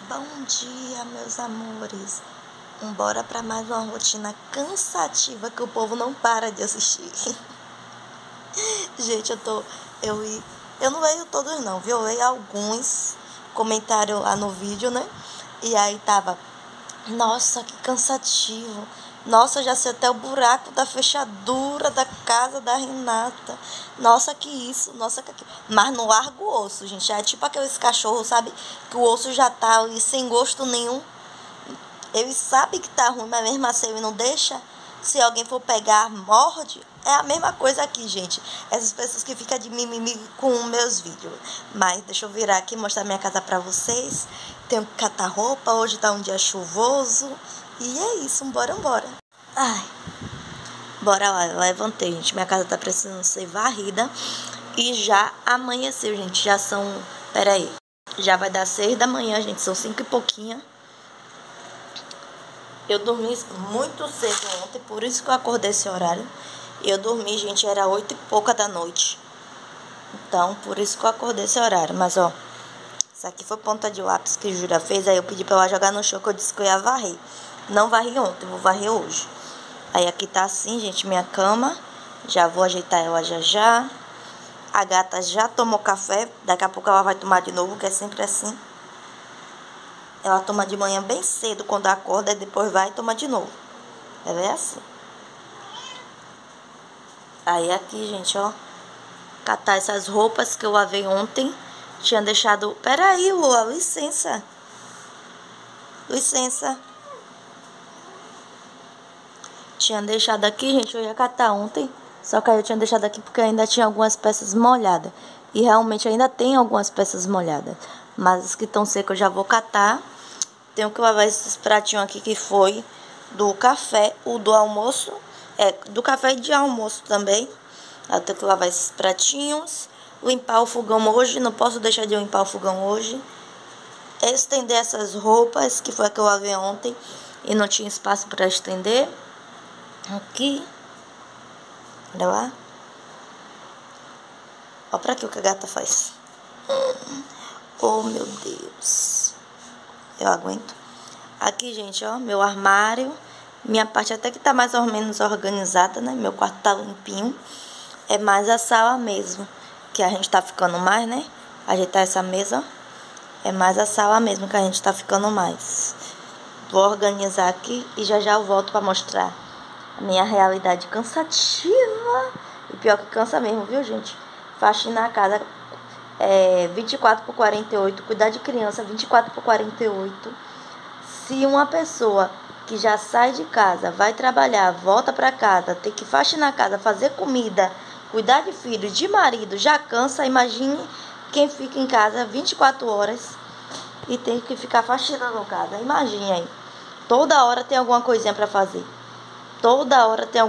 Bom dia, meus amores. Bora pra mais uma rotina cansativa que o povo não para de assistir. Gente, eu não leio todos não, viu? Eu leio alguns comentários lá no vídeo, né? E aí tava, nossa, que cansativo. Nossa, já sei até o buraco da fechadura da casa da Renata. Nossa, que isso, nossa, que aquilo. Mas não larga o osso, gente. É tipo aqueles cachorros, sabe? Que o osso já tá ali sem gosto nenhum. Ele sabe que tá ruim, mas mesmo assim ele não deixa. Se alguém for pegar, morde. É a mesma coisa aqui, gente. Essas pessoas que ficam de mimimi com meus vídeos. Mas deixa eu virar aqui e mostrar minha casa pra vocês. Tenho que catar roupa. Hoje tá um dia chuvoso. E é isso, bora. Ai, bora lá, eu levantei, gente. Minha casa tá precisando ser varrida. E já amanheceu, gente. Já são, peraí, já vai dar 6 da manhã, gente. São 5 e pouquinho. Eu dormi muito cedo ontem, por isso que eu acordei esse horário. Eu dormi, gente, era 8 e pouca da noite. Então, por isso que eu acordei esse horário. Mas, ó, isso aqui foi ponta de lápis que a Júlia fez. Aí eu pedi pra ela jogar no chão, que eu disse que eu ia varrer. Não varri ontem, vou varrer hoje. Aí aqui tá assim, gente, minha cama. Já vou ajeitar ela já. A gata já tomou café. Daqui a pouco ela vai tomar de novo, que é sempre assim. Ela toma de manhã bem cedo, quando acorda, e depois vai e toma de novo. Ela é assim. Aí aqui, gente, ó. Catar essas roupas que eu lavei ontem. Tinha deixado... Peraí, Lua, licença. Tinha deixado aqui, gente, eu ia catar ontem. Só que aí eu tinha deixado aqui porque ainda tinha algumas peças molhadas. E realmente ainda tem algumas peças molhadas. Mas as que estão secas eu já vou catar. Tenho que lavar esses pratinhos aqui que foi do café, o do almoço. Do café e de almoço também. Eu tenho que lavar esses pratinhos. Limpar o fogão hoje, não posso deixar de limpar o fogão hoje. Estender essas roupas, que foi a que eu lavei ontem e não tinha espaço para estender. Aqui. Olha lá. Olha pra que o que a gata faz. Oh, meu Deus. Eu aguento. Aqui, gente, ó, meu armário. Minha parte até que tá mais ou menos organizada, né? Meu quarto tá limpinho. É mais a sala mesmo, que a gente tá ficando mais, né? Ajeitar essa mesa, ó. É mais a sala mesmo que a gente tá ficando mais. Vou organizar aqui e já eu volto pra mostrar a minha realidade cansativa. E pior que cansa mesmo, viu, gente? Faxina a casa 24/48. Cuidar de criança 24/48. Se uma pessoa que já sai de casa, vai trabalhar, volta pra casa, tem que faxinar a casa, fazer comida, cuidar de filho, de marido, já cansa. Imagine quem fica em casa 24 horas e tem que ficar faxinando casa. Imagine aí. Toda hora tem alguma coisinha pra fazer. Toda hora tem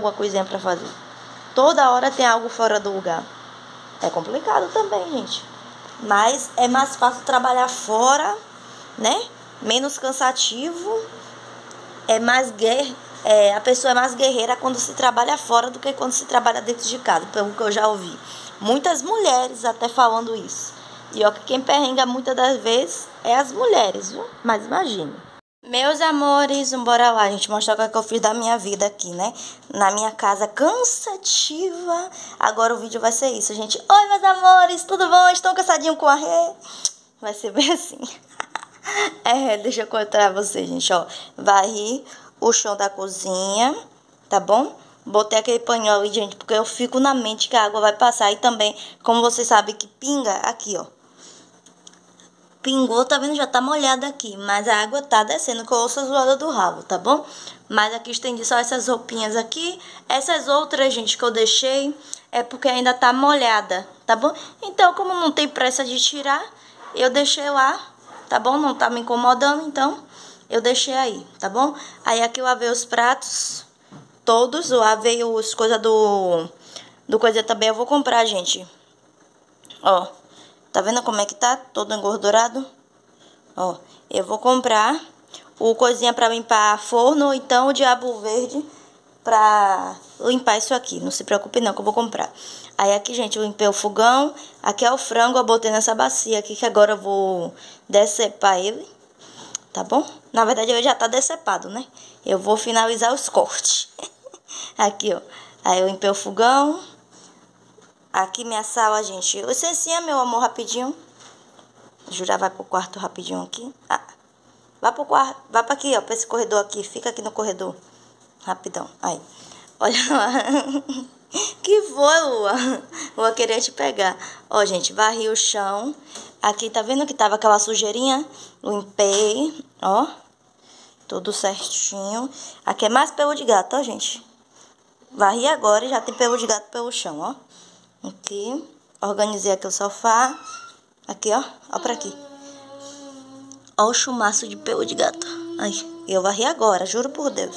algo fora do lugar. É complicado também, gente. Mas é mais fácil trabalhar fora, né? Menos cansativo. A pessoa é mais guerreira quando se trabalha fora do que quando se trabalha dentro de casa, pelo que eu já ouvi. Muitas mulheres até falando isso. E ó, que quem perrenga muitas das vezes é as mulheres, viu? Mas imagine. Meus amores, bora lá, gente, mostrar o que eu fiz da minha vida aqui, né? Na minha casa cansativa. Agora o vídeo vai ser isso, gente. Oi, meus amores, tudo bom? Estão cansadinhos com a ré? Vai ser bem assim. Deixa eu contar pra vocês, gente, ó. Varri o chão da cozinha, tá bom? Botei aquele paninho ali, gente, porque eu fico na mente que a água vai passar. E também, como vocês sabem que pinga, aqui, ó. Pingou, tá vendo? Já tá molhada aqui, mas a água tá descendo com a ossa zoada do ralo, tá bom? Mas aqui estendi só essas roupinhas aqui. Essas outras, gente, que eu deixei é porque ainda tá molhada, tá bom? Então, como não tem pressa de tirar, eu deixei lá, tá bom? Não tá me incomodando, então eu deixei aí, tá bom? Aí aqui eu lavei os pratos todos, eu lavei os coisas do coisa também. Eu vou comprar, gente. Ó, tá vendo como é que tá? Todo engordurado. Ó, eu vou comprar o coisinha pra limpar forno, ou então o diabo verde pra limpar isso aqui. Não se preocupe não, que eu vou comprar. Aí aqui, gente, eu limpei o fogão. Aqui é o frango, eu botei nessa bacia aqui, que agora eu vou decepar ele. tá bom? Na verdade, ele já tá decepado, né? Eu vou finalizar os cortes. Aqui, ó. Aí eu limpei o fogão. Aqui minha sala, gente. Licencinha, meu amor, rapidinho. Jura, vai pro quarto rapidinho aqui. Ah, vai pro quarto. Vai pra aqui, ó. Pra esse corredor aqui. Fica aqui no corredor. Rapidão. Aí. Olha lá. Que foi, Lua? Lua queria te pegar. Ó, gente, varri o chão. Aqui, tá vendo que tava aquela sujeirinha? Limpei, ó. Tudo certinho. Aqui é mais pelo de gato, ó, gente. Varri agora e já tem pelo de gato pelo chão, ó. Aqui. Organizei aqui o sofá. Aqui, ó. Ó pra aqui. Ó o chumaço de pelo de gato. Aí. Eu varri agora, juro por Deus.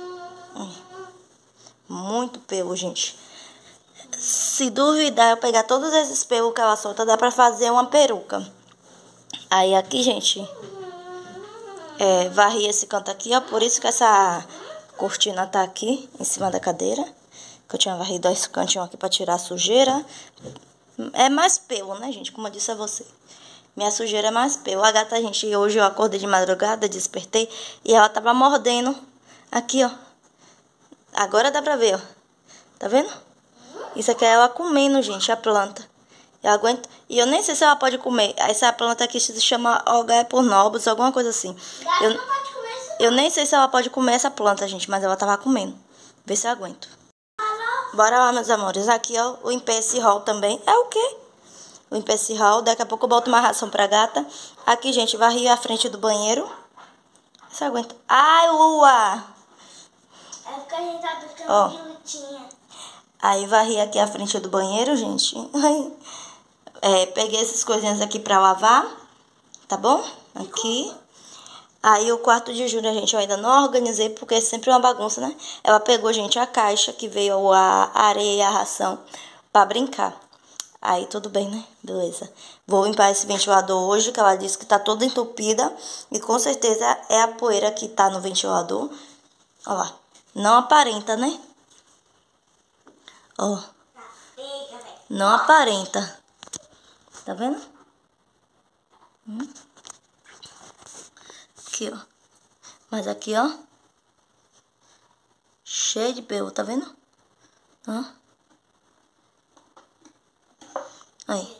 Muito pelo, gente. Se duvidar, eu pegar todos esses pelos que ela solta, dá pra fazer uma peruca. Aí aqui, gente, varri esse canto aqui, ó. Por isso que essa cortina tá aqui, em cima da cadeira. Que eu tinha varrido esse cantinho aqui pra tirar a sujeira. É mais pelo, né, gente? Como eu disse a você. Minha sujeira é mais pelo. A gata, gente, hoje eu acordei de madrugada, despertei. E ela tava mordendo aqui, ó. Agora dá pra ver, ó. Tá vendo? Isso aqui é ela comendo, gente, a planta. Eu aguento. E eu nem sei se ela pode comer. Essa planta aqui se chama Ogaepornobis, alguma coisa assim. Eu nem sei se ela pode comer essa planta, gente, mas ela tava comendo. Vê se eu aguento. Bora lá, meus amores. Aqui, ó, o esse hall também. É o quê? O esse hall. Daqui a pouco eu boto uma ração pra gata. Aqui, gente, varri a frente do banheiro. Vê se eu aguento. Ai, Lua! É porque a gente tá buscando de lutinha. Aí varri aqui a frente do banheiro, gente. Peguei essas coisinhas aqui pra lavar. Tá bom? Aqui. Aí o quarto de Júlia, gente, eu ainda não organizei, porque é sempre uma bagunça, né? Ela pegou, gente, a caixa que veio a areia e a ração pra brincar. Aí tudo bem, né? Beleza. Vou limpar esse ventilador hoje, que ela disse que tá toda entupida. E com certeza é a poeira que tá no ventilador. Olha lá. Não aparenta, né? Ó. Não aparenta. Tá vendo? Aqui, ó. Mas aqui, ó. Cheio de pelo, tá vendo? Ó. Aí.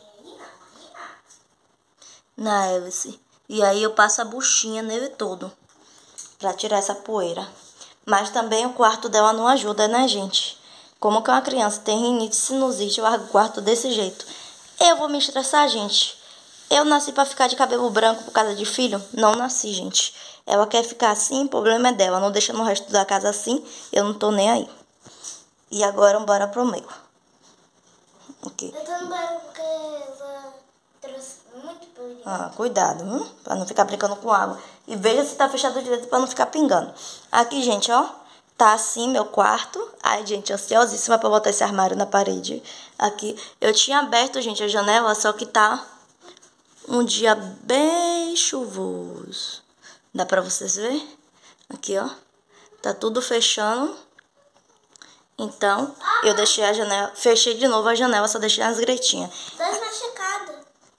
Na hélice. E aí eu passo a buchinha nele todo. Pra tirar essa poeira. Mas também o quarto dela não ajuda, né, gente? Como que uma criança tem rinite, sinusite, larga o quarto desse jeito? Eu vou me estressar, gente. Eu nasci pra ficar de cabelo branco por causa de filho? Não nasci, gente. Ela quer ficar assim, o problema é dela. Não deixa no resto da casa assim, eu não tô nem aí. E agora, bora pro meu. Okay. Eu tô no banheiro porque ela trouxe muito pelo. Ah, cuidado, viu? Pra não ficar brincando com água. E veja se tá fechado direito pra não ficar pingando. Aqui, gente, ó. Tá assim meu quarto. Ai, gente, ansiosíssima pra botar esse armário na parede. Aqui. Eu tinha aberto, gente, a janela, só que tá um dia bem chuvoso. Dá pra vocês verem? Aqui, ó. Tá tudo fechando. Então, eu deixei a janela... Fechei de novo a janela, só deixei as gretinhas. 2 machucados.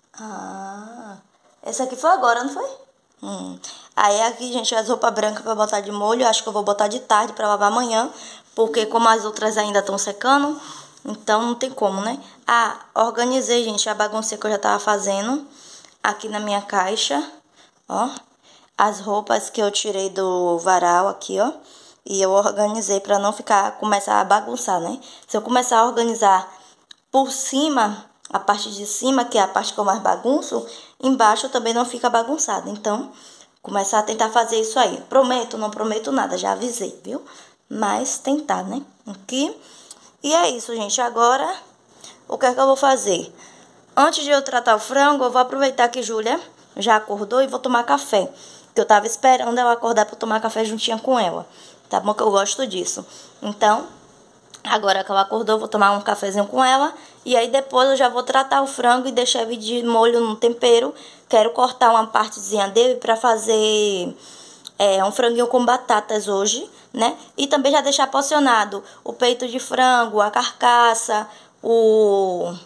Ah, essa aqui foi agora, não foi? Aí aqui, gente, as roupas brancas pra botar de molho. Acho que eu vou botar de tarde pra lavar amanhã. Porque como as outras ainda estão secando, então não tem como, né? Ah, organizei, gente, a bagunça que eu já tava fazendo aqui na minha caixa. Ó, as roupas que eu tirei do varal aqui, ó. E eu organizei pra não começar a bagunçar, né? Se eu começar a organizar por cima, a parte de cima, que é a parte que eu mais bagunço, embaixo também não fica bagunçado. Então, começar a tentar fazer isso aí. Prometo, não prometo nada, já avisei, viu? Mas tentar, né? Aqui. E é isso, gente. Agora, o que é que eu vou fazer? Antes de eu tratar o frango, eu vou aproveitar que Júlia já acordou e vou tomar café. Que eu tava esperando ela acordar pra tomar café juntinha com ela. Tá bom? Que eu gosto disso. Então, agora que ela acordou, eu vou tomar um cafezinho com ela. E aí depois eu já vou tratar o frango e deixar ele de molho no tempero. Quero cortar uma partezinha dele pra fazer um franguinho com batatas hoje, né? E também já deixar porcionado o peito de frango, a carcaça,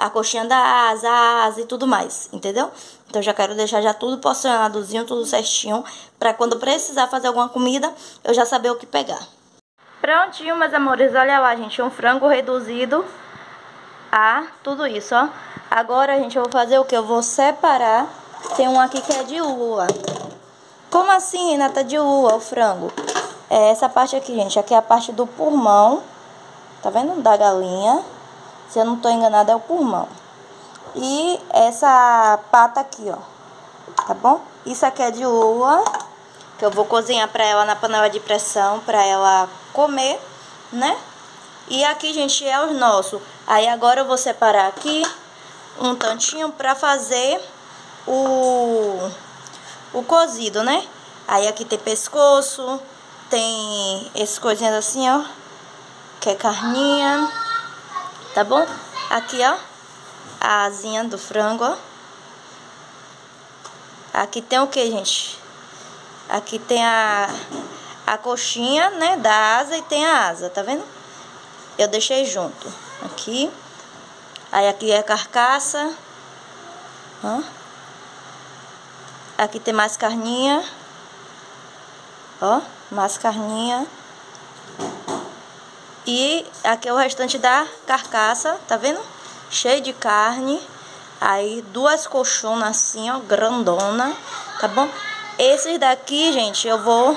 a coxinha da asa, a asa e tudo mais, entendeu? Então já quero deixar já tudo porcionadozinho, tudo certinho, pra quando precisar fazer alguma comida, eu já saber o que pegar. Prontinho, meus amores, olha lá, gente, um frango reduzido a tudo isso, ó. Agora, gente, eu vou fazer o que? Eu vou separar. Tem um aqui que é de lua. Como assim, Renata, de lua, o frango? É essa parte aqui, gente. Aqui é a parte do pulmão. Tá vendo? Da galinha. Se eu não tô enganada, é o pulmão. E essa pata aqui, ó. Tá bom? Isso aqui é de lua, que eu vou cozinhar pra ela na panela de pressão, pra ela comer, né? E aqui, gente, é os nossos. Aí agora eu vou separar aqui um tantinho pra fazer o cozido, né? Aí aqui tem pescoço, tem essas coisinhas assim, ó, que é carninha, tá bom? Aqui, ó, a asinha do frango, ó. Aqui tem o que, gente? Aqui tem a coxinha, né, da asa e tem a asa, tá vendo? Eu deixei junto. Aqui. Aí aqui é a carcaça. Ó. Aqui tem mais carninha. Ó, mais carninha. E aqui é o restante da carcaça, tá vendo? Cheio de carne. Aí duas colchonas assim, ó, grandona, tá bom? Esses daqui, gente, eu vou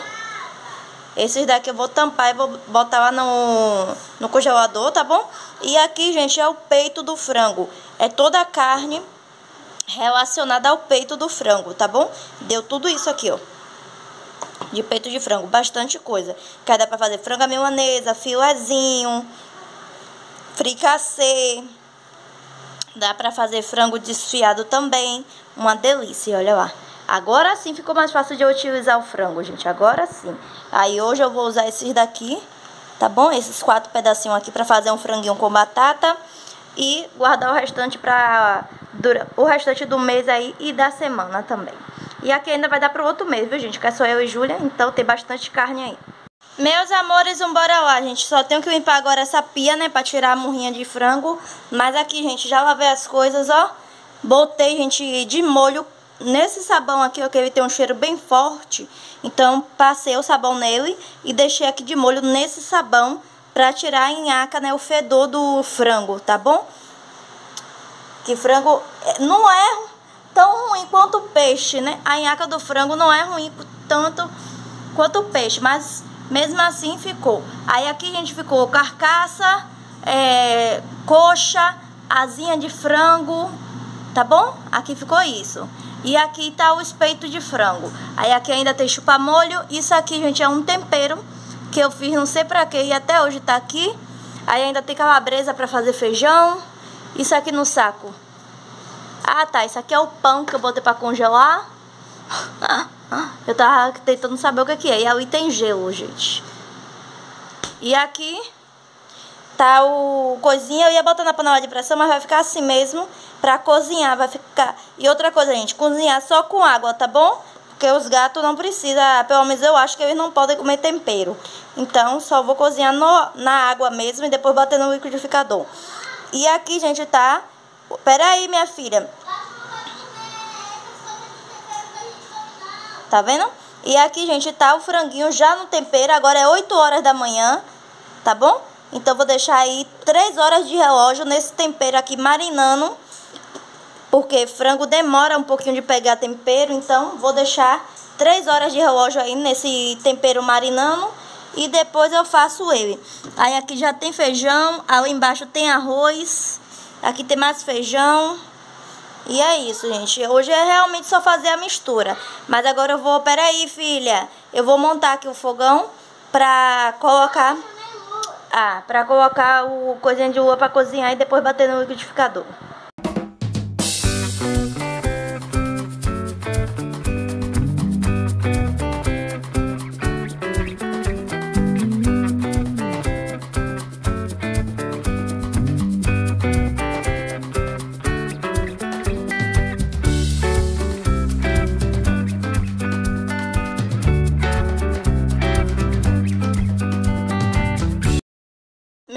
tampar e vou botar lá no congelador, tá bom? E aqui, gente, é o peito do frango. É toda a carne relacionada ao peito do frango, tá bom? Deu tudo isso aqui, ó. De peito de frango, bastante coisa. Que aí dá pra fazer frango à milanesa, filezinho, fricassê. Dá pra fazer frango desfiado também. Uma delícia, olha lá. Agora sim ficou mais fácil de eu utilizar o frango, gente. Agora sim. Aí hoje eu vou usar esses daqui, tá bom? Esses 4 pedacinhos aqui pra fazer um franguinho com batata. E guardar o restante o restante do mês aí e da semana também. E aqui ainda vai dar pro outro mês, viu, gente? Que é só eu e Júlia, então tem bastante carne aí. Meus amores, bora lá, gente. Só tenho que limpar agora essa pia, né, pra tirar a murrinha de frango. Mas aqui, gente, já lavei as coisas, ó. Botei, gente, de molho nesse sabão aqui, ó, que ele tem um cheiro bem forte. Então, passei o sabão nele e deixei aqui de molho nesse sabão pra tirar a nhaca, né, o fedor do frango, tá bom? Que frango não é tão ruim quanto o peixe, né? A nhaca do frango não é ruim tanto quanto o peixe, mas mesmo assim ficou. Aí aqui, gente, ficou carcaça, coxa, asinha de frango, tá bom? Aqui ficou isso. E aqui tá o espeito de frango. Aí aqui ainda tem chupa-molho. Isso aqui, gente, é um tempero que eu fiz não sei pra quê e até hoje tá aqui. Aí ainda tem calabresa pra fazer feijão. Isso aqui no saco. Ah, tá. Isso aqui é o pão que eu botei pra congelar. Eu tava tentando saber o que é. E ali tem gelo, gente. E aqui tá o coisinha. Eu ia botar na panela de pressão, mas vai ficar assim mesmo pra cozinhar. Vai ficar. E outra coisa, gente, cozinhar só com água, tá bom? Porque os gatos não precisam. Pelo menos eu acho que eles não podem comer tempero. Então só vou cozinhar na água mesmo e depois bater no liquidificador. E aqui, gente, tá. Pera aí, minha filha. Tá vendo? E aqui, gente, tá o franguinho já no tempero. Agora é 8 horas da manhã, tá bom? Então vou deixar aí 3 horas de relógio nesse tempero aqui marinando. Porque frango demora um pouquinho de pegar tempero. Então vou deixar 3 horas de relógio aí nesse tempero marinando. E depois eu faço ele. Aí aqui já tem feijão. Ali embaixo tem arroz. Aqui tem mais feijão. E é isso, gente. Hoje é realmente só fazer a mistura. Mas agora eu vou... Pera aí, filha. Eu vou montar aqui o fogão pra colocar... pra colocar o coisinha de lua pra cozinhar e depois bater no liquidificador.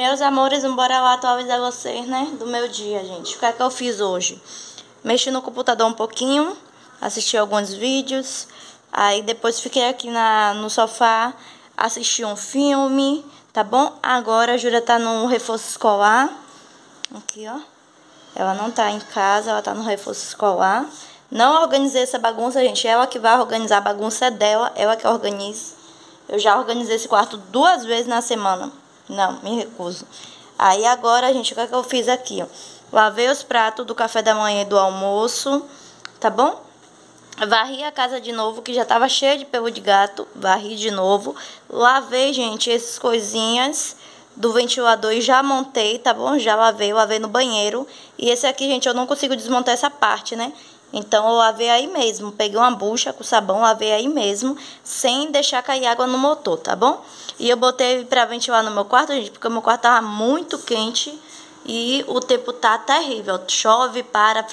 Meus amores, bora lá atualizar vocês, né? Do meu dia, gente. O que é que eu fiz hoje? Mexi no computador um pouquinho, assisti alguns vídeos. Aí depois fiquei aqui no sofá, assisti um filme, tá bom? Agora a Júlia tá no reforço escolar. Aqui, ó. Ela não tá em casa, ela tá no reforço escolar. Não organizei essa bagunça, gente. Ela que vai organizar, a bagunça é dela, ela que organiza. Eu já organizei esse quarto 2 vezes na semana. Não, me recuso. Aí agora, gente, o que é que eu fiz aqui, ó? Lavei os pratos do café da manhã e do almoço, tá bom? Varri a casa de novo, que já tava cheia de pelo de gato. Varri de novo. Lavei, gente, essas coisinhas do ventilador e já montei, tá bom? Já lavei no banheiro. E esse aqui, gente, eu não consigo desmontar essa parte, né? Então eu lavei aí mesmo, peguei uma bucha com sabão, lavei aí mesmo, sem deixar cair água no motor, tá bom? E eu botei pra ventilar no meu quarto, gente, porque o meu quarto tava muito quente e o tempo tá terrível. Chove, para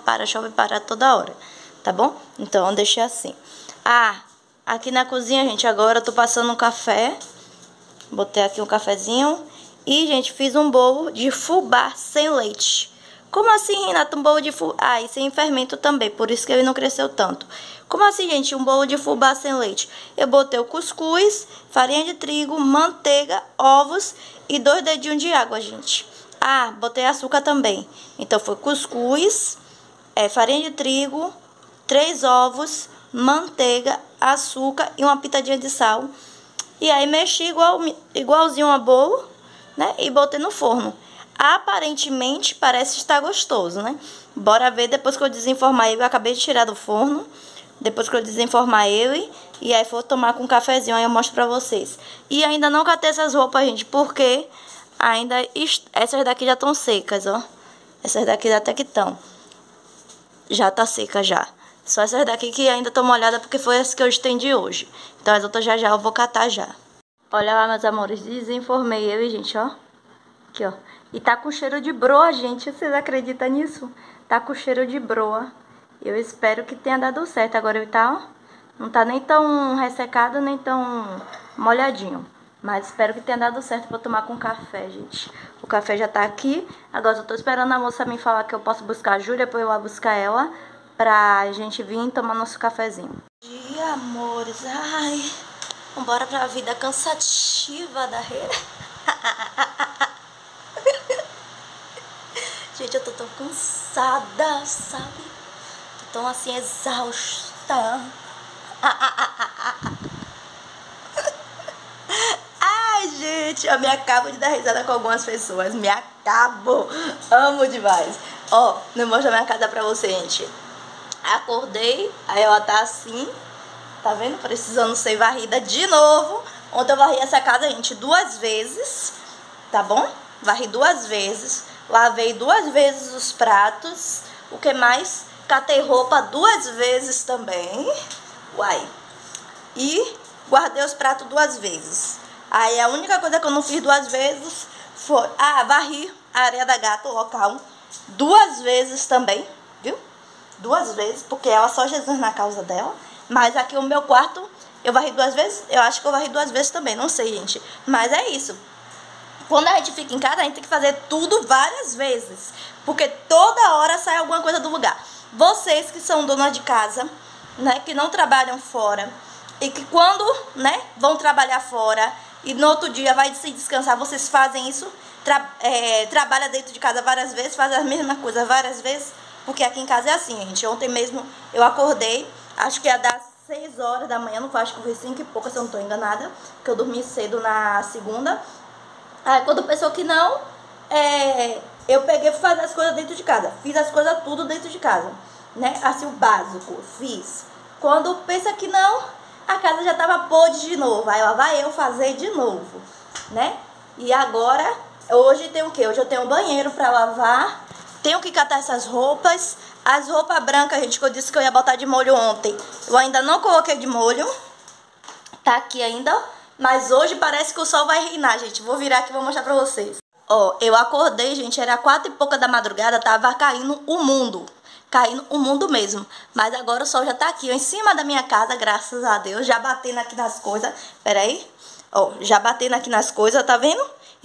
toda hora, tá bom? Então eu deixei assim. Ah, aqui na cozinha, gente, agora eu tô passando um café. Botei aqui um cafezinho e, gente, fiz um bolo de fubá sem leite. Como assim, Renata, um bolo de fubá? Ah, e sem fermento também, por isso que ele não cresceu tanto. Como assim, gente, um bolo de fubá sem leite? Eu botei o cuscuz, farinha de trigo, manteiga, ovos e 2 dedinhos de água, gente. Ah, botei açúcar também. Então foi cuscuz, farinha de trigo, 3 ovos, manteiga, açúcar e uma pitadinha de sal. E aí mexi igualzinho a bolo, né? E botei no forno. Aparentemente parece estar gostoso, né? Bora ver depois que eu desenformar ele. Eu acabei de tirar do forno. Depois que eu desenformar ele. E aí for tomar com um cafezinho. Aí eu mostro pra vocês. E ainda não catei essas roupas, gente. Porque ainda essas daqui já estão secas, ó. Essas daqui até que estão. Já tá seca já. Só essas daqui que ainda estão molhadas porque foi as que eu estendi hoje. Então as outras já eu vou catar já. Olha lá, meus amores. Desenformei ele, gente, ó. Aqui, ó. E tá com cheiro de broa, gente. Vocês acreditam nisso? Tá com cheiro de broa. Eu espero que tenha dado certo. Agora ele tá, ó. Não tá nem tão ressecado, nem tão molhadinho. Mas espero que tenha dado certo pra tomar com café, gente. O café já tá aqui. Agora eu tô esperando a moça me falar que eu posso buscar a Júlia pra eu ir lá buscar ela. Pra gente vir tomar nosso cafezinho. Bom dia, amores. Ai, vambora pra vida cansativa da rede. Gente, eu tô tão cansada, sabe? Tô tão assim, exausta. Ai, gente, eu me acabo de dar risada com algumas pessoas. Me acabo. Amo demais. Ó, não mostro a minha casa pra você, gente. Acordei, aí ela tá assim, tá vendo? Precisando ser varrida de novo. Ontem eu varri essa casa, gente, 2 vezes, tá bom? Varri 2 vezes, lavei 2 vezes os pratos. O que mais? Catei roupa 2 vezes também. Uai. E guardei os pratos 2 vezes. Aí a única coisa que eu não fiz 2 vezes foi... Ah, varri a areia da gata, o local, 2 vezes também, viu? 2 vezes, porque ela só Jesus na causa dela. Mas aqui o meu quarto, eu varri 2 vezes. Eu acho que eu varri 2 vezes também, não sei, gente. Mas é isso. Quando a gente fica em casa, a gente tem que fazer tudo várias vezes. Porque toda hora sai alguma coisa do lugar. Vocês que são donas de casa, né, que não trabalham fora, e que quando, né, vão trabalhar fora, e no outro dia vai se descansar, vocês fazem isso? Trabalha dentro de casa várias vezes, faz a mesma coisa várias vezes? Porque aqui em casa é assim, gente. Ontem mesmo eu acordei, acho que ia dar 6 horas da manhã, não foi, acho que foi 5 e pouco, se eu não tô enganada, que eu dormi cedo na segunda. Aí quando pensou que não, eu peguei e fui fazer as coisas dentro de casa. Fiz as coisas tudo dentro de casa, né? Assim, o básico, fiz. Quando pensa que não, a casa já tava podre de novo. Aí lá vai eu fazer de novo, né? E agora, hoje tem o quê? Hoje eu tenho um banheiro pra lavar. Tenho que catar essas roupas. As roupas brancas, gente, que eu disse que eu ia botar de molho ontem, eu ainda não coloquei de molho. Tá aqui ainda. Mas hoje parece que o sol vai reinar, gente. Vou virar aqui e vou mostrar pra vocês. Ó, eu acordei, gente, era 4 e pouca da madrugada, tava caindo o mundo. Caindo o mundo mesmo. Mas agora o sol já tá aqui, ó, em cima da minha casa, graças a Deus. Já batendo aqui nas coisas. Pera aí. Ó, já batendo aqui nas coisas, tá vendo?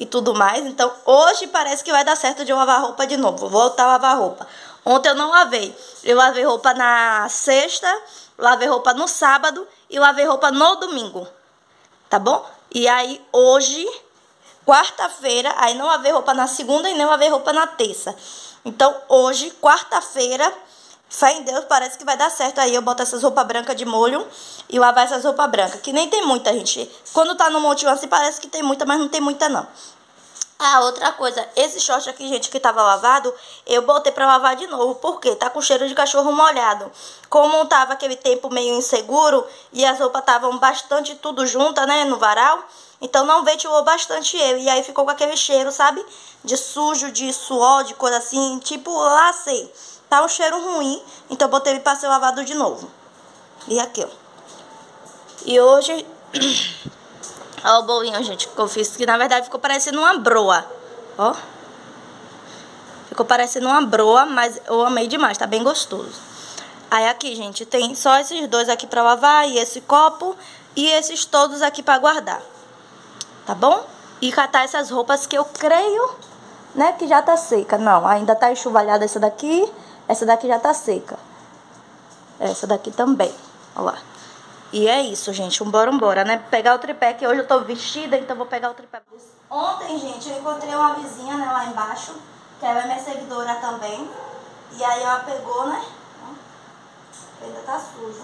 e tudo mais. Então, hoje parece que vai dar certo de eu lavar roupa de novo. Vou voltar a lavar roupa. Ontem eu não lavei. Eu lavei roupa na sexta, lavei roupa no sábado e lavei roupa no domingo. Tá bom? E aí, hoje, quarta-feira, aí não lavei roupa na segunda e nem lavei roupa na terça. Então, hoje, quarta-feira, fé em Deus, parece que vai dar certo aí. Eu boto essas roupas brancas de molho e lavar essas roupas brancas. Que nem tem muita, gente. Quando tá no montinho assim, parece que tem muita, mas não tem muita, não. Ah, outra coisa. Esse short aqui, gente, que tava lavado, eu botei pra lavar de novo. Por quê? Tá com cheiro de cachorro molhado. Como tava aquele tempo meio inseguro e as roupas estavam bastante tudo juntas, né, no varal, então não ventilou bastante ele. E aí ficou com aquele cheiro, sabe? De sujo, de suor, de coisa assim. Tipo, lacei. Tá um cheiro ruim, então eu botei ele pra ser lavado de novo. E aqui, ó. E hoje... Olha o bolinho, gente, que eu fiz, que na verdade ficou parecendo uma broa. Ó. Ficou parecendo uma broa, mas eu amei demais, tá bem gostoso. Aí aqui, gente, tem só esses dois aqui pra lavar, e esse copo, e esses todos aqui pra guardar. Tá bom? E catar essas roupas que eu creio, né, que já tá seca. Não, ainda tá enxovalhada essa daqui já tá seca. Essa daqui também, ó lá. E é isso, gente. Bora, né? Pegar o tripé, que hoje eu tô vestida, então vou pegar o tripé. Ontem, gente, eu encontrei uma vizinha, né, lá embaixo, que ela é minha seguidora também. E aí ela pegou, né? Ainda tá sujo.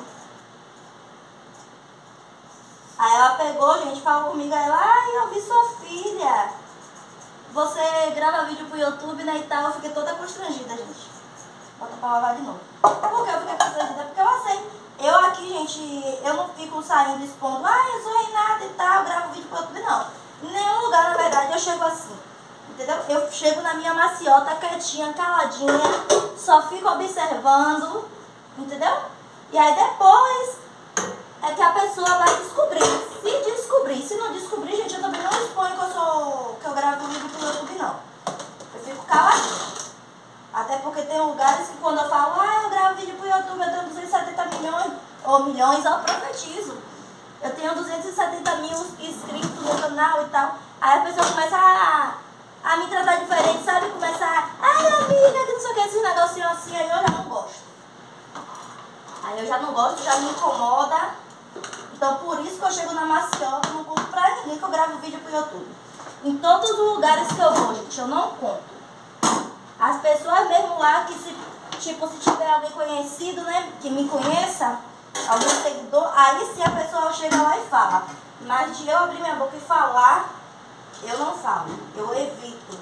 Aí ela pegou, gente, falou comigo, ela, ai, eu vi sua filha. Você grava vídeo pro YouTube, né, e tal. Eu fiquei toda constrangida, gente. Bota pra lavar de novo. Por que eu fiquei constrangida? Porque eu sei. Eu aqui, gente, eu não fico saindo expondo, eu sou Renata e tal, gravo vídeo pro YouTube, não. Em nenhum lugar, na verdade, eu chego assim, entendeu? Eu chego na minha maciota, quietinha, caladinha, só fico observando, entendeu? E aí depois é que a pessoa vai descobrir. Se não descobrir, gente, eu também não exponho que eu gravo vídeo pro YouTube, não. Eu fico caladinha. Até porque tem lugares que quando eu falo, eu gravo vídeo pro YouTube, eu tenho 270 milhões, eu profetizo. Eu tenho 270 mil inscritos no canal e tal. Aí a pessoa começa a me tratar diferente, sabe? Começa ai amiga, que não sei o que, esses negocinhos assim, aí eu já não gosto. Já me incomoda. Então por isso que eu chego na maciota, não conto pra ninguém que eu gravo vídeo pro YouTube. Em todos os lugares que eu vou, gente, eu não conto. As pessoas mesmo lá que se tiver alguém conhecido, né, que me conheça, algum seguidor, aí sim a pessoa chega lá e fala. Mas de eu abrir minha boca e falar, eu não falo. Eu evito.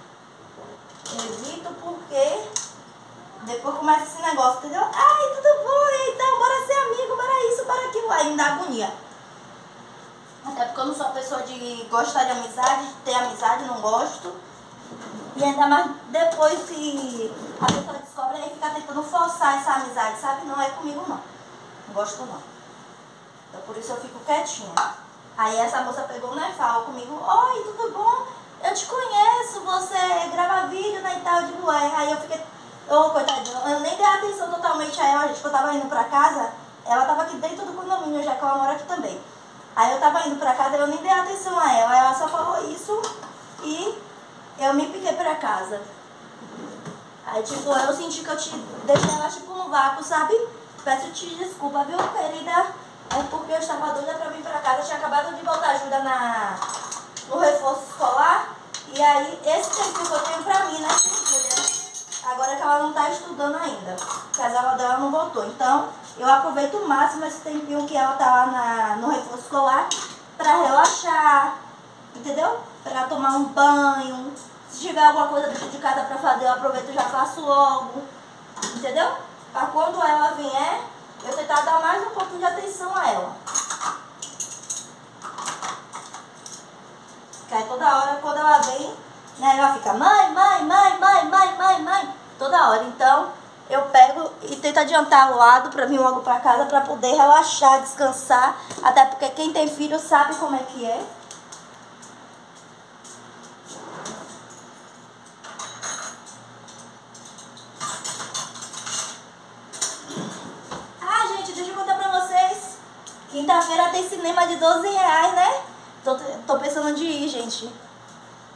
Evito porque depois começa esse negócio, entendeu? Ai, tudo bom, então, bora ser amigo, bora isso, bora aquilo. Aí me dá agonia. Até porque eu não sou uma pessoa de gostar de amizade, de ter amizade, não gosto. E ainda mais depois que a pessoa descobre, aí fica tentando forçar essa amizade, sabe? Não é comigo, não. Não gosto, não. Então por isso eu fico quietinha. Aí essa moça pegou, né, falou comigo, oi, tudo bom? Eu te conheço, você grava vídeo, né, e tal. Eu digo, Aí eu fiquei, coitadinha, eu nem dei atenção totalmente a ela, gente, que eu tava indo pra casa. Ela tava aqui dentro do condomínio, já que ela mora aqui também. Aí eu tava indo pra casa, eu nem dei atenção a ela. Ela só falou isso e eu me piquei pra casa. Aí, tipo, eu senti que eu te deixei ela, tipo, no vácuo, sabe? Peço-te desculpa, viu, querida? É porque eu estava doida pra vir pra casa. Eu tinha acabado de botar ajuda no reforço escolar. E aí, esse tempo que eu tenho pra mim, né, entendeu? Agora que ela não tá estudando ainda. Que as aulas dela não voltou. Então, eu aproveito o máximo esse tempinho que ela tá lá no reforço escolar pra relaxar, entendeu? Pra tomar um banho. Se tiver alguma coisa dentro de casa pra fazer, eu aproveito e já faço logo. Entendeu? Pra quando ela vier, eu tentar dar mais um pouquinho de atenção a ela. Porque aí toda hora, quando ela vem, né, ela fica mãe. Toda hora. Então, eu pego e tento adiantar o lado pra vir logo pra casa pra poder relaxar, descansar. Até porque quem tem filho sabe como é que é. Quinta-feira tem cinema de R$12, né? Tô pensando de ir, gente.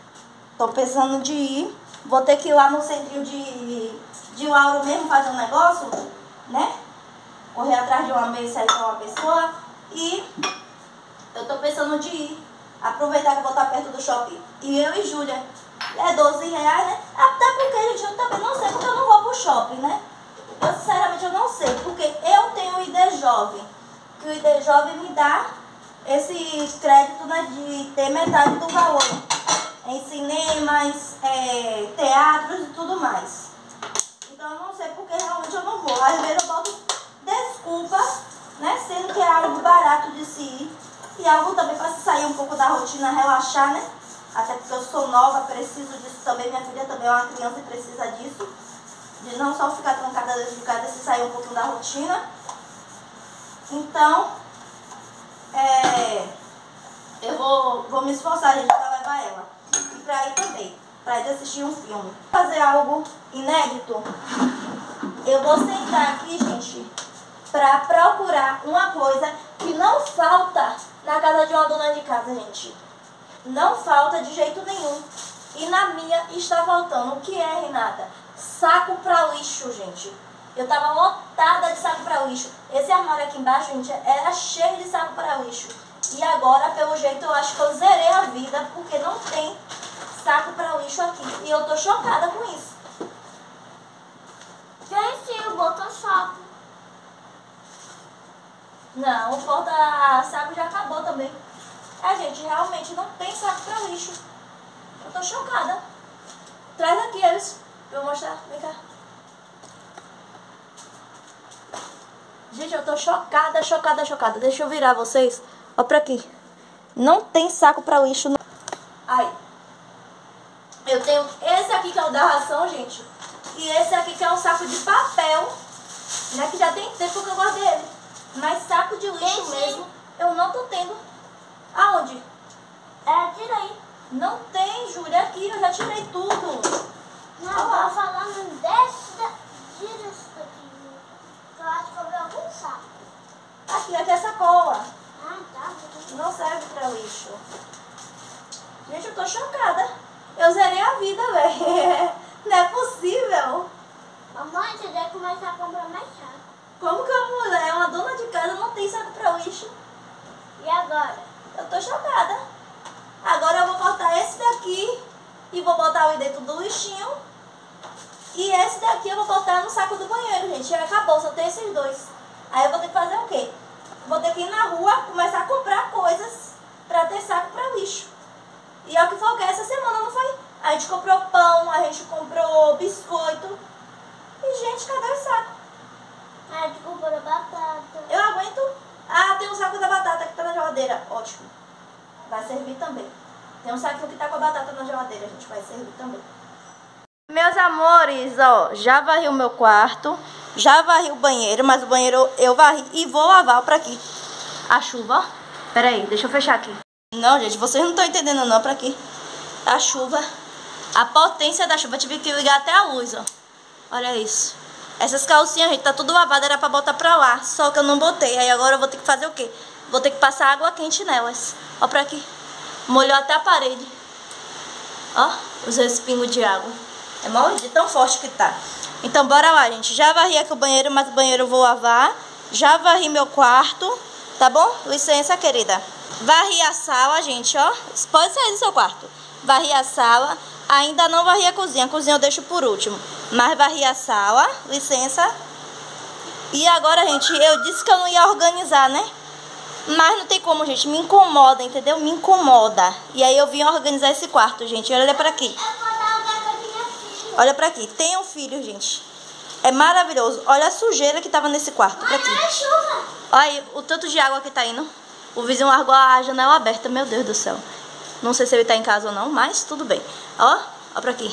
Tô pensando de ir. Vou ter que ir lá no centrinho de Lauro mesmo fazer um negócio, né? Correr atrás de uma mesa aí pra uma pessoa. E eu tô pensando de ir. Aproveitar que eu vou estar perto do shopping. E eu e Júlia. É 12 reais, né? Até porque, gente, eu também não sei porque eu não vou pro shopping, né? Eu, sinceramente, eu não sei. Porque eu tenho o ID Jovem. Que o ID Jovem me dá esse crédito, né, de ter metade do valor em cinemas, teatros e tudo mais. Então eu não sei porque realmente eu não vou. Às vezes eu boto desculpa, né, sendo que é algo barato de se ir. E algo também para sair um pouco da rotina, relaxar, né? Até porque eu sou nova, preciso disso também. Minha filha também é uma criança e precisa disso. De não só ficar trancada dentro de casa, se sair um pouquinho da rotina. Então, eu vou me esforçar, gente, pra levar ela. E pra ir também, pra ir assistir um filme. Fazer algo inédito. Eu vou sentar aqui, gente, pra procurar uma coisa que não falta na casa de uma dona de casa, gente. Não falta de jeito nenhum. E na minha está faltando. O que é, Renata? Saco pra lixo, gente. Eu tava lotada de saco pra lixo. Esse armário aqui embaixo, gente, era cheio de saco pra lixo. E agora, pelo jeito, eu acho que eu zerei a vida, porque não tem saco pra lixo aqui. E eu tô chocada com isso. Tem sim, o Botoshop. Não, o porta-saco já acabou também. Gente, realmente não tem saco pra lixo. Eu tô chocada. Traz aqui eles pra eu mostrar. Vem cá. Gente, eu tô chocada, chocada, chocada. Deixa eu virar vocês. Ó pra aqui. Não tem saco pra lixo. Aí. Eu tenho esse aqui que é o da ração, gente. E esse aqui que é um saco de papel. Né? Que já tem tempo que eu guardei ele. Mas saco de lixo mesmo, eu não tô tendo. Aonde? Tirei. Não tem, Júlia. Aqui, eu já tirei tudo. Não, eu tô falando desse daqui. Eu acho que eu vi algum saco. Aqui é sacola. Tá. Não serve pra lixo. Gente, eu tô chocada. Eu zerei a vida, velho. Não é possível. Mamãe, você deve começar a comprar mais saco. Como que a mulher, uma dona de casa, não tem saco pra lixo? E agora? Eu tô chocada. Agora eu vou cortar esse daqui e vou botar ele dentro do lixinho. E esse daqui eu vou botar no saco do banheiro, gente. Já acabou, só tem esses dois. Aí eu vou ter que fazer o quê? Vou ter que ir na rua, começar a comprar coisas pra ter saco pra lixo. E é o que foi essa semana, não foi? A gente comprou pão, a gente comprou biscoito. E, gente, cadê o saco? A gente comprou batata. Eu aguento. Tem um saco da batata que tá na geladeira. Ótimo. Vai servir também. Tem um saquinho que tá com a batata na geladeira, gente. Vai servir também. Meus amores, ó, já varri o meu quarto. Já varri o banheiro, mas o banheiro eu varri e vou lavar pra aqui. A chuva, ó. Pera aí, deixa eu fechar aqui. Não, gente, vocês não estão entendendo não, pra aqui. A chuva. A potência da chuva. Tive que ligar até a luz, ó. Olha isso. Essas calcinhas, gente, tá tudo lavado, era pra botar pra lá. Só que eu não botei. Aí agora eu vou ter que fazer o quê? Vou ter que passar água quente nelas. Ó pra aqui. Molhou até a parede. Ó, os respingos de água. É mó de tão forte que tá. Então bora lá, gente. Já varri aqui o banheiro, mas o banheiro eu vou lavar. Já varri meu quarto. Tá bom? Licença, querida. Varri a sala, gente, ó. Pode sair do seu quarto. Varri a sala. Ainda não varri a cozinha. A cozinha eu deixo por último. Mas varri a sala. Licença. E agora, gente, eu disse que eu não ia organizar, né? Mas não tem como, gente. Me incomoda, entendeu? Me incomoda. E aí eu vim organizar esse quarto, gente. Olha pra aqui. Olha pra aqui. Tem um filho, gente. É maravilhoso. Olha a sujeira que tava nesse quarto. Pra aqui. Olha aí o tanto de água que tá indo. O vizinho largou a janela aberta. Meu Deus do céu. Não sei se ele tá em casa ou não, mas tudo bem. Ó pra aqui.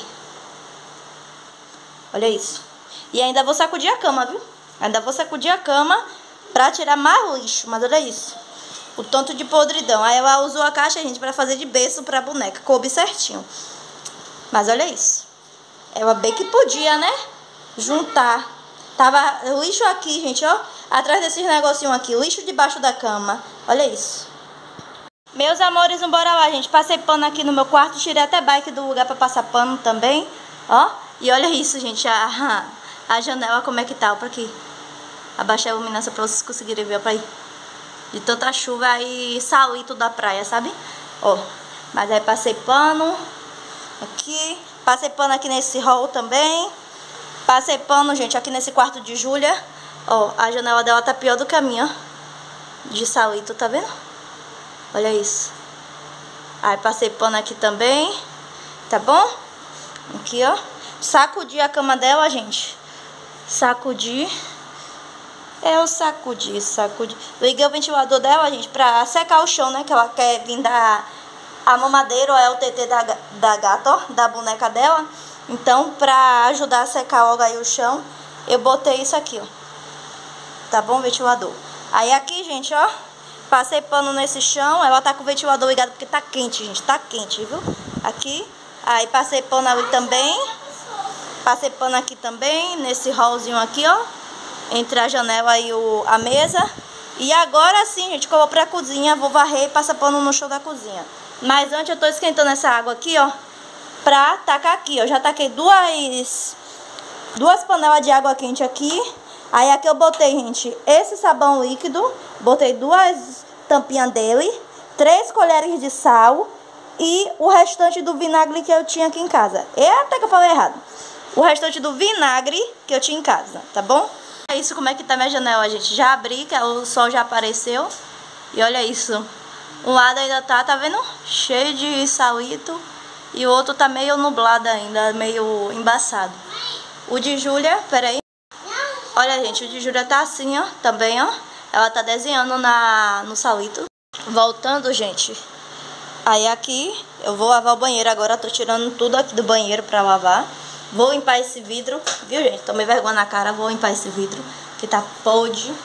Olha isso. E ainda vou sacudir a cama, viu? Ainda vou sacudir a cama pra tirar mais lixo. Mas olha isso. O tanto de podridão. Aí ela usou a caixa, gente, pra fazer de berço pra boneca. Coube certinho. Mas olha isso. Ela bem que podia, né? Juntar. Tava lixo aqui, gente, ó. Atrás desses negocinhos aqui. Lixo debaixo da cama. Olha isso. Meus amores, bora lá, gente. Passei pano aqui no meu quarto, tirei até bike do lugar pra passar pano também, ó. E olha isso, gente, a janela como é que tá, ó, pra aqui. Abaixei a iluminação pra vocês conseguirem ver, ó, pra aí. De tanta chuva e salito da praia, sabe? Ó, mas aí passei pano aqui. Passei pano aqui nesse hall também. Passei pano, gente, aqui nesse quarto de Júlia. Ó, a janela dela tá pior do que a minha, ó. De salito, tá vendo? Olha isso. Aí passei pano aqui também. Tá bom? Aqui, ó. Sacudi a cama dela, gente. Sacudi. Eu sacudi. Liguei o ventilador dela, gente, pra secar o chão, né? Que ela quer vir dar a mamadeira, ou é o TT da gata, ó. Da boneca dela. Então, pra ajudar a secar logo aí o chão, eu botei isso aqui, ó. Tá bom, ventilador? Aí aqui, gente, ó. Passei pano nesse chão. Ela tá com o ventilador ligado porque tá quente, gente. Tá quente, viu? Aqui. Aí passei pano ali também. Passei pano aqui também. Nesse hallzinho aqui, ó. Entre a janela e a mesa. E agora sim, gente, que eu vou pra cozinha. Vou varrer e passar pano no chão da cozinha. Mas antes eu tô esquentando essa água aqui, ó. Pra tacar aqui, ó. Já taquei duas panelas de água quente aqui. Aí aqui eu botei, gente, esse sabão líquido. Botei 2 tampinhas dele. 3 colheres de sal. E o restante do vinagre que eu tinha aqui em casa. Até que eu falei errado. O restante do vinagre que eu tinha em casa, tá bom? É isso, como é que tá minha janela, gente. Já abri, que o sol já apareceu. E olha isso. Um lado ainda tá vendo? Cheio de salito. E o outro tá meio nublado ainda, meio embaçado. O de Júlia, peraí. Olha, gente, o de Júlia tá assim, ó, também, ó. Ela tá desenhando no salito. Voltando, gente. Aí aqui, eu vou lavar o banheiro agora. Tô tirando tudo aqui do banheiro pra lavar. Vou limpar esse vidro, viu, gente? Tomei vergonha na cara, vou limpar esse vidro, que tá podre.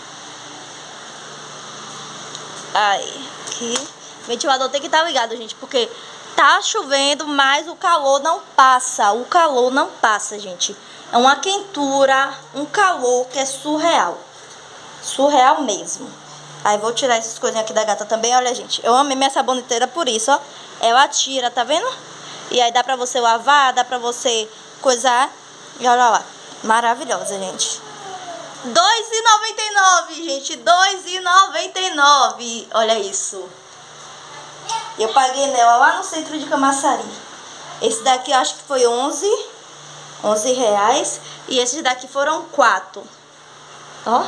Aí, aqui. O ventilador tem que estar ligado, gente, porque tá chovendo, mas o calor não passa. O calor não passa, gente. É uma quentura, um calor que é surreal. Surreal mesmo. Aí vou tirar essas coisinhas aqui da gata também. Olha, gente, eu amei minha saboneteira por isso, ó. Ela tira, tá vendo? E aí dá pra você lavar, dá pra você coisar. E olha lá, maravilhosa, gente. R$2,99, gente. R$2,99. Olha isso. Eu paguei nela lá no centro de Camaçari. Esse daqui eu acho que foi 11 reais. E esses daqui foram 4. Ó.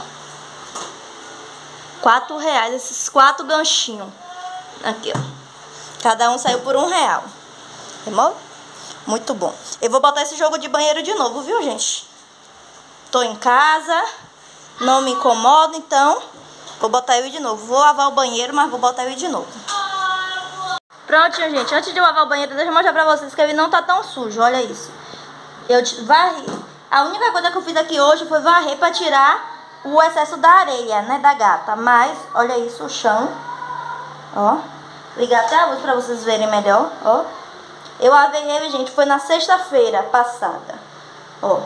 R$4, esses 4 ganchinhos. Aqui, ó. Cada um saiu por R$1. Tá bom? Muito bom. Eu vou botar esse jogo de banheiro de novo, viu, gente? Tô em casa. Não me incomoda, então vou botar ele de novo. Vou lavar o banheiro, mas vou botar ele de novo. Prontinho, gente. Antes de lavar o banheiro, deixa eu mostrar pra vocês que ele não tá tão sujo. Olha isso. Eu varri. A única coisa que eu fiz aqui hoje foi varrer pra tirar o excesso da areia, né, da gata. Mas, olha isso, o chão. Ó. Ligar até a luz pra vocês verem melhor, ó. Eu lavei ele, gente, foi na sexta-feira passada. Ó.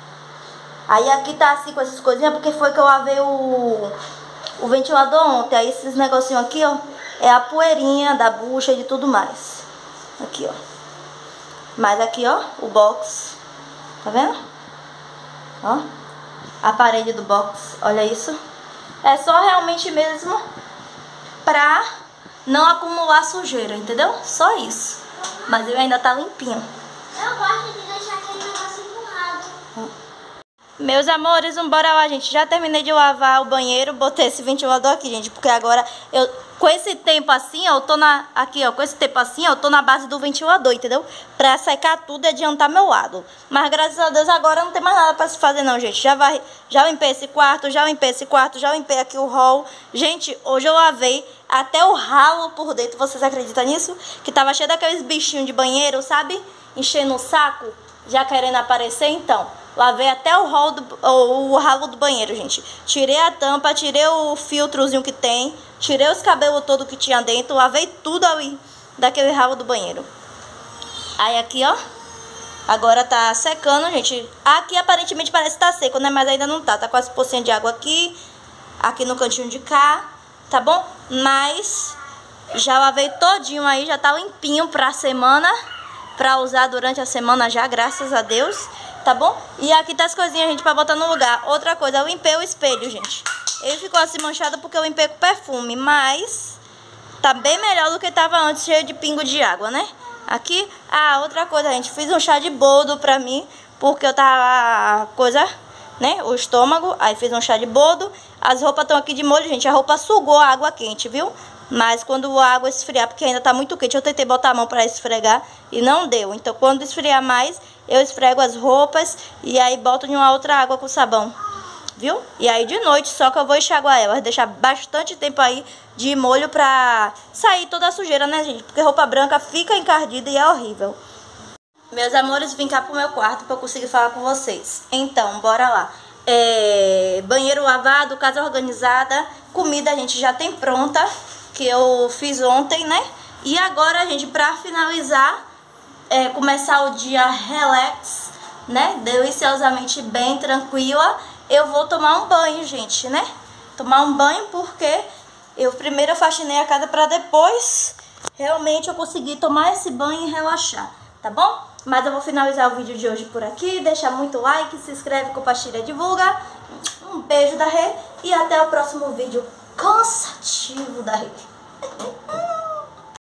Aí aqui tá assim com essas coisinhas, porque foi que eu lavei o ventilador ontem. Aí esses negocinhos aqui, ó, é a poeirinha da bucha e de tudo mais. Aqui, ó. Mas aqui, ó, o box. Tá vendo? Ó. A parede do box. Olha isso. É só realmente mesmo pra não acumular sujeira, entendeu? Só isso. Mas ele ainda tá limpinho. Eu gosto de deixar aquele negócio empurrado. Meus amores, bora lá, gente. Já terminei de lavar o banheiro. Botei esse ventilador aqui, gente. Porque agora, com esse tempo assim, ó, eu tô com esse tempo assim, ó, eu tô na base do ventilador, entendeu? Pra secar tudo e adiantar meu lado. Mas graças a Deus agora não tem mais nada pra se fazer não, gente. Já limpei esse quarto, já limpei aqui o hall. Gente, hoje eu lavei até o ralo por dentro. Vocês acreditam nisso? Que tava cheio daqueles bichinhos de banheiro, sabe? Enchendo o saco, já querendo aparecer, então. Lavei até o ralo do banheiro, gente. Tirei a tampa, tirei o filtrozinho que tem. Tirei os cabelos todos que tinha dentro. Lavei tudo ali daquele ralo do banheiro. Aí aqui, ó. Agora tá secando, gente. Aqui aparentemente parece que tá seco, né? Mas ainda não tá. Tá quase pocinha de água aqui. Aqui no cantinho de cá. Tá bom? Mas Já lavei todinho aí, já tá limpinho pra semana, pra usar durante a semana já, graças a Deus, tá bom? E aqui tá as coisinhas, gente, pra botar no lugar. Outra coisa, eu limpei o espelho, gente. Ele ficou assim manchado porque eu limpei com perfume, mas tá bem melhor do que tava antes, cheio de pingo de água, né? Aqui, outra coisa, gente, fiz um chá de boldo pra mim, porque eu tava né, o estômago, aí fiz um chá de boldo. As roupas estão aqui de molho, gente, a roupa sugou a água quente, viu? Mas quando a água esfriar, porque ainda tá muito quente, eu tentei botar a mão pra esfregar e não deu. Então quando esfriar mais, eu esfrego as roupas e aí boto em uma outra água com sabão, viu? E aí de noite só que eu vou enxaguar elas, deixar bastante tempo aí de molho pra sair toda a sujeira, né, gente? Porque roupa branca fica encardida e é horrível. Meus amores, vim cá pro meu quarto pra eu conseguir falar com vocês. Então, bora lá. Banheiro lavado, casa organizada, comida a gente já tem pronta, que eu fiz ontem, né? E agora, gente, pra finalizar, começar o dia relax, né? Deliciosamente bem tranquila, eu vou tomar um banho, gente, né? Tomar um banho porque primeiro eu faxinei a casa pra depois realmente eu conseguir tomar esse banho e relaxar, tá bom? Mas eu vou finalizar o vídeo de hoje por aqui. Deixa muito like, se inscreve, compartilha, divulga. Um beijo da Rê e até o próximo vídeo cansativo da Rê.